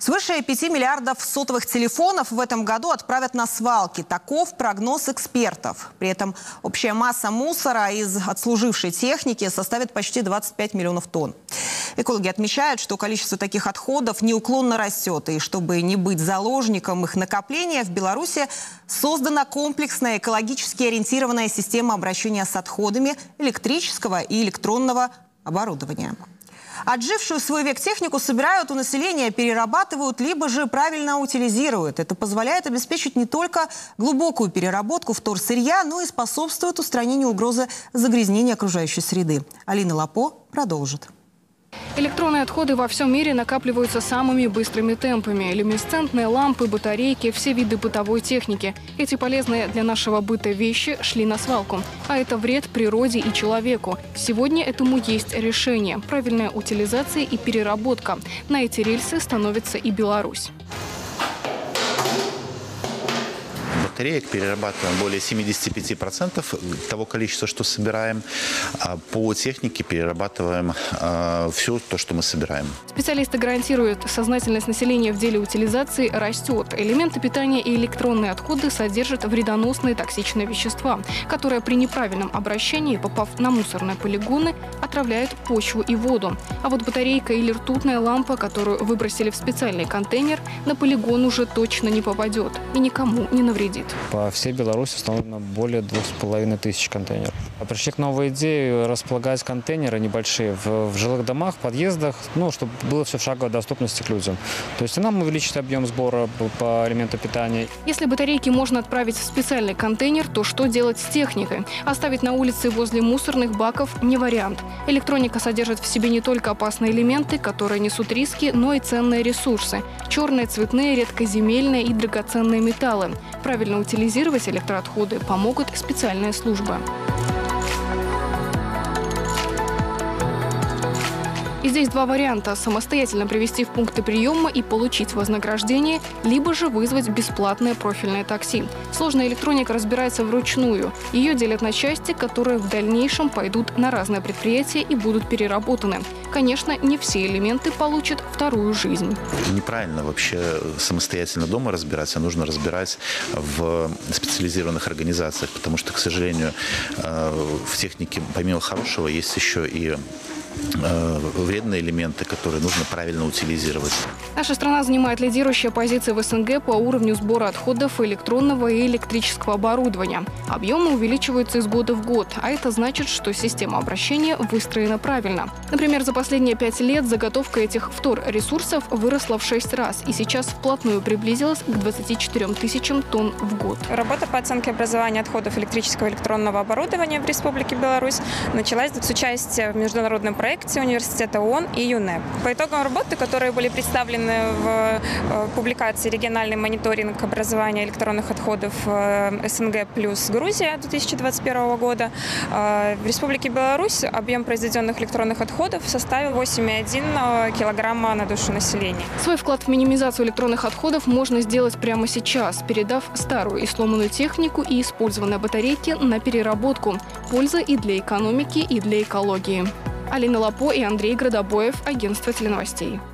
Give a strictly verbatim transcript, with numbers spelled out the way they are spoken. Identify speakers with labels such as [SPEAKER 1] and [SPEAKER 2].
[SPEAKER 1] Свыше пяти миллиардов сотовых телефонов в этом году отправят на свалки. Таков прогноз экспертов. При этом общая масса мусора из отслужившей техники составит почти двадцать пять миллионов тонн. Экологи отмечают, что количество таких отходов неуклонно растет. И чтобы не быть заложником их накопления, в Беларуси создана комплексная экологически ориентированная система обращения с отходами электрического и электронного оборудования. Отжившую свой век технику собирают у населения, перерабатывают, либо же правильно утилизируют. Это позволяет обеспечить не только глубокую переработку вторсырья, но и способствует устранению угрозы загрязнения окружающей среды. Алина Лапо продолжит.
[SPEAKER 2] Электронные отходы во всем мире накапливаются самыми быстрыми темпами. Люминесцентные лампы, батарейки, все виды бытовой техники. Эти полезные для нашего быта вещи шли на свалку. А это вред природе и человеку. Сегодня этому есть решение – правильная утилизация и переработка. На эти рельсы становится и Беларусь.
[SPEAKER 3] Батареек перерабатываем более семидесяти пяти процентов того количества, что собираем. А по технике перерабатываем а, все то, что мы собираем.
[SPEAKER 2] Специалисты гарантируют, сознательность населения в деле утилизации растет. Элементы питания и электронные отходы содержат вредоносные токсичные вещества, которые при неправильном обращении, попав на мусорные полигоны, отравляют почву и воду. А вот батарейка или ртутная лампа, которую выбросили в специальный контейнер, на полигон уже точно не попадет и никому не навредит.
[SPEAKER 4] По всей Беларуси установлено более двух с половиной тысяч контейнеров. Пришли к новой идее располагать контейнеры небольшие в, в жилых домах, подъездах, ну, чтобы было все в шаговой доступности к людям. То есть нам увеличить объем сбора по элементу питания.
[SPEAKER 2] Если батарейки можно отправить в специальный контейнер, то что делать с техникой? Оставить на улице возле мусорных баков не вариант. Электроника содержит в себе не только опасные элементы, которые несут риски, но и ценные ресурсы. Черные, цветные, редкоземельные и драгоценные металлы. Правильно утилизировать электроотходы помогут специальные службы. И здесь два варианта – самостоятельно привезти в пункты приема и получить вознаграждение, либо же вызвать бесплатное профильное такси. Сложная электроника разбирается вручную. Ее делят на части, которые в дальнейшем пойдут на разные предприятия и будут переработаны. Конечно, не все элементы получат вторую жизнь.
[SPEAKER 3] Неправильно вообще самостоятельно дома разбираться, нужно разбирать в специализированных организациях, потому что, к сожалению, в технике помимо хорошего есть еще и вредные элементы, которые нужно правильно утилизировать.
[SPEAKER 2] Наша страна занимает лидирующие позиции в СНГ по уровню сбора отходов электронного и электрического оборудования. Объемы увеличиваются из года в год, а это значит, что система обращения выстроена правильно. Например, за последние пять лет заготовка этих вторресурсов выросла в шесть раз и сейчас вплотную приблизилась к двадцати четырем тысячам тонн в год.
[SPEAKER 5] Работа по оценке образования отходов электрического и электронного оборудования в Республике Беларусь началась с участия в международном проекте Университета ООН и ЮНЕП. По итогам работы, которые были представлены в публикации «Региональный мониторинг образования электронных отходов СНГ плюс Грузия» две тысячи двадцать первого года, в Республике Беларусь объем произведенных электронных отходов составил восемь целых одна десятая килограмма на душу населения.
[SPEAKER 2] Свой вклад в минимизацию электронных отходов можно сделать прямо сейчас, передав старую и сломанную технику и использованные батарейки на переработку. Польза и для экономики, и для экологии. Алина Лапо и Андрей Градобоев, агентство теленовостей.